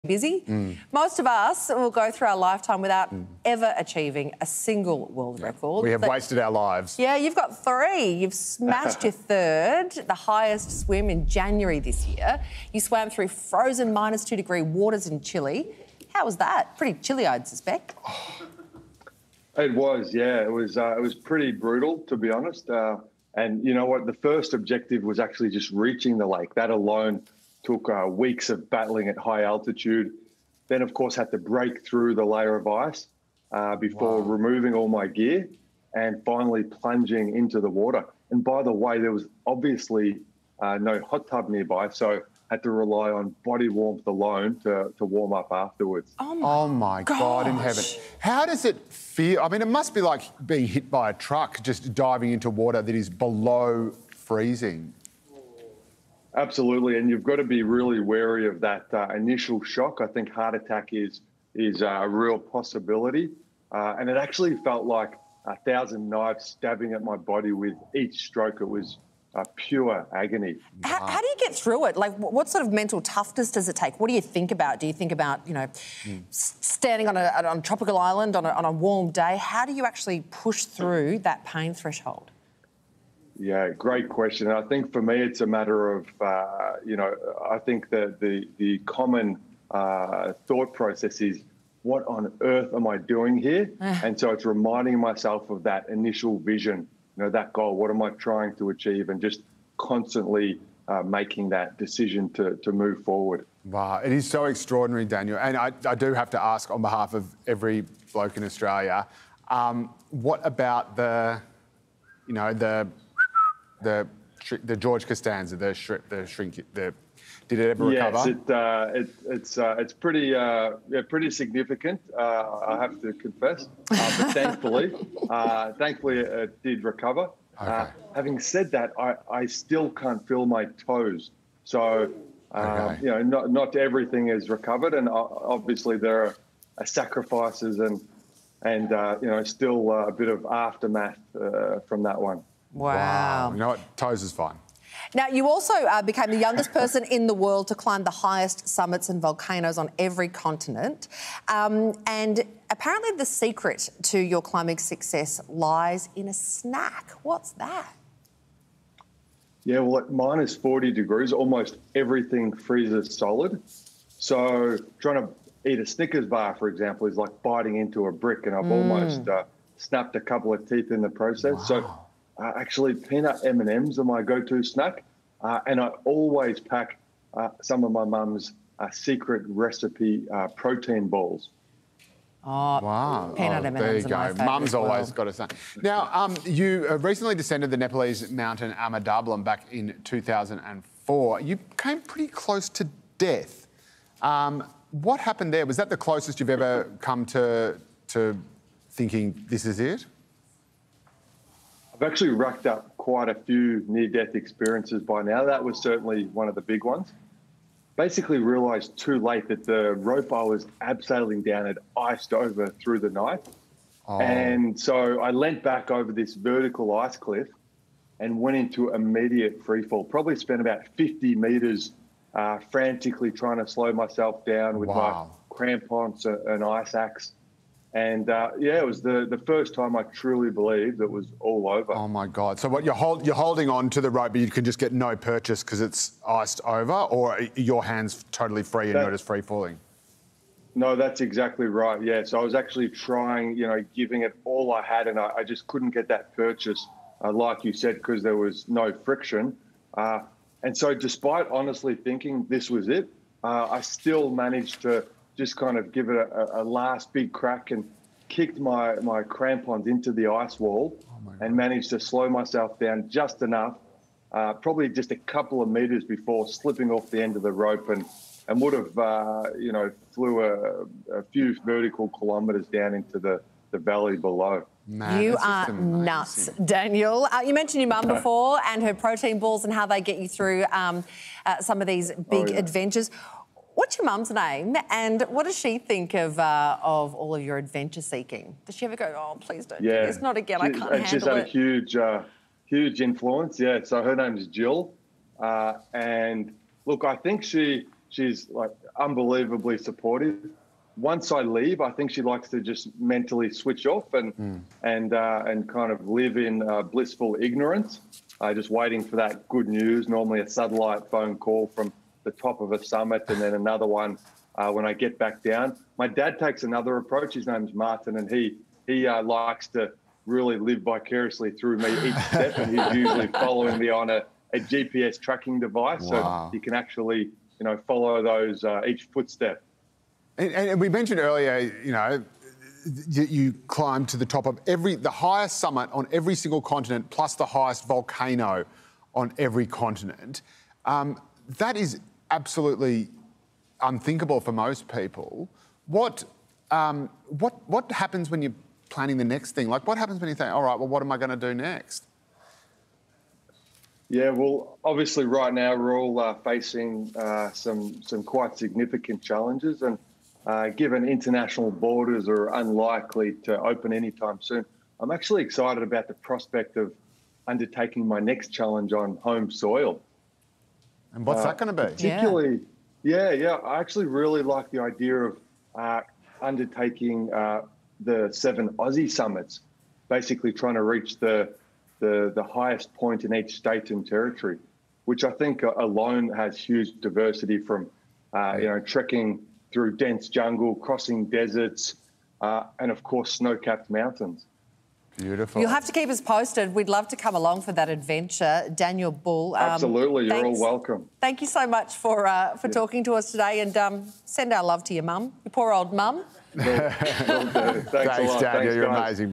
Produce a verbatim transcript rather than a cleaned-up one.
busy. Mm. Most of us will go through our lifetime without mm. ever achieving a single world yeah. record. We have but, wasted our lives. Yeah, you've got three. You've smashed your third, the highest swim in January this year. You swam through frozen minus two degree waters in Chile. How was that? Pretty chilly, I'd suspect. It was, yeah. It was. Uh, it was pretty brutal, to be honest. Uh, and you know what? The first objective was actually just reaching the lake. That alone took uh, weeks of battling at high altitude. Then, of course, had to break through the layer of ice uh, before wow. removing all my gear and finally plunging into the water. And by the way, there was obviously uh, no hot tub nearby, so had to rely on body warmth alone to, to warm up afterwards. Oh my, oh my God in heaven. How does it feel? I mean, it must be like being hit by a truck, just diving into water that is below freezing. Absolutely, and you've got to be really wary of that uh, initial shock. I think heart attack is is a real possibility, uh, and it actually felt like a thousand knives stabbing at my body with each stroke. It was uh, pure agony. How, how do you get through it? Like, what sort of mental toughness does it take? What do you think about? Do you think about, you know, mm. standing on a, on a tropical island on a, on a warm day? How do you actually push through that pain threshold? Yeah, great question. I think for me, it's a matter of, uh, you know, I think that the, the common uh, thought process is, what on earth am I doing here? And so it's reminding myself of that initial vision, you know, that goal. What am I trying to achieve? And just constantly uh, making that decision to, to move forward. Wow, it is so extraordinary, Daniel. And I, I do have to ask on behalf of every bloke in Australia, um, what about the, you know, the... The the George Costanza, the shrink, the shrink, the did it ever yes, recover? Yes, it, uh, it, it's uh, it's pretty uh, yeah, pretty significant. Uh, I have to confess, uh, but thankfully, uh, thankfully it did recover. Okay. Uh, having said that, I, I still can't feel my toes. So uh, okay. you know, not not everything is recovered, and obviously there are, are sacrifices and and uh, you know still uh, a bit of aftermath uh, from that one. Wow. wow. You know what? Toes is fine. Now, you also uh, became the youngest person in the world to climb the highest summits and volcanoes on every continent. Um, and apparently the secret to your climbing success lies in a snack. What's that? Yeah, well, at minus forty degrees, almost everything freezes solid. So trying to eat a Snickers bar, for example, is like biting into a brick, and I've mm. almost uh, snapped a couple of teeth in the process. Wow. So Uh, actually, peanut M and M's are my go-to snack, uh, and I always pack uh, some of my mum's uh, secret recipe uh, protein balls. Oh, wow! Peanut oh, M and M's there you are go. my Mum's well. always got a snack. Now, um, you uh, recently descended the Nepalese mountain Ama Dablam back in two thousand four. You came pretty close to death. Um, what happened there? Was that the closest you've ever come to to thinking this is it? I've actually racked up quite a few near-death experiences by now. That was certainly one of the big ones. Basically realised too late that the rope I was abseiling down had iced over through the night. Oh. And so I leant back over this vertical ice cliff and went into immediate freefall. Probably spent about fifty metres uh, frantically trying to slow myself down with wow. my crampons and ice axe. And, uh, yeah, it was the, the first time I truly believed it was all over. Oh, my God. So what, you're, hold, you're holding on to the rope, but you can just get no purchase because it's iced over, or are your hands totally free and that, you're just free falling? No, that's exactly right, yeah. So I was actually trying, you know, giving it all I had, and I, I just couldn't get that purchase, uh, like you said, because there was no friction. Uh, and so despite honestly thinking this was it, uh, I still managed to just kind of give it a, a last big crack and kicked my, my crampons into the ice wall oh and managed to slow myself down just enough, uh, probably just a couple of metres before slipping off the end of the rope and, and would have, uh, you know, flew a, a few vertical kilometres down into the, the valley below. Man, you are nuts, Daniel. Uh, you mentioned your mum before and her protein balls and how they get you through um, uh, some of these big oh, yeah. adventures. What's your mum's name, and what does she think of uh, of all of your adventure seeking? Does she ever go, "Oh, please don't yeah. do this, not again, she, I can't handle it"? She's had a huge, uh, huge influence. Yeah. So her name is Jill, uh, and look, I think she she's like unbelievably supportive. Once I leave, I think she likes to just mentally switch off and mm. and uh, and kind of live in uh, blissful ignorance, uh, just waiting for that good news. Normally, a satellite phone call from the top of a summit, and then another one uh, when I get back down. My dad takes another approach. His name's Martin, and he he uh, likes to really live vicariously through me each step, and he's usually following me on a, a G P S tracking device, wow. so you can actually you know follow those uh, each footstep. And, and we mentioned earlier, you know, you, you climbed to the top of every, the highest summit on every single continent, plus the highest volcano on every continent. Um, that is absolutely unthinkable for most people. What, um, what, what happens when you're planning the next thing? Like, what happens when you think, all right, well, what am I going to do next? Yeah, well, obviously, right now we're all uh, facing uh, some some quite significant challenges, and Uh, given international borders are unlikely to open anytime soon, I'm actually excited about the prospect of undertaking my next challenge on home soil. And what's uh, that going to be? Particularly, yeah. yeah, yeah. I actually really like the idea of uh, undertaking uh, the seven Aussie summits, basically trying to reach the, the the highest point in each state and territory, which I think alone has huge diversity from, uh, you know, trekking through dense jungle, crossing deserts, uh, and of course, snow-capped mountains. Beautiful. You'll have to keep us posted. We'd love to come along for that adventure. Daniel Bull. Um, Absolutely, you're thanks. all welcome. Thank you so much for uh, for yeah. talking to us today, and um, send our love to your mum, your poor old mum. Will, will do. Thanks, Thanks, a lot. Daniel. Thanks, You're guys. amazing.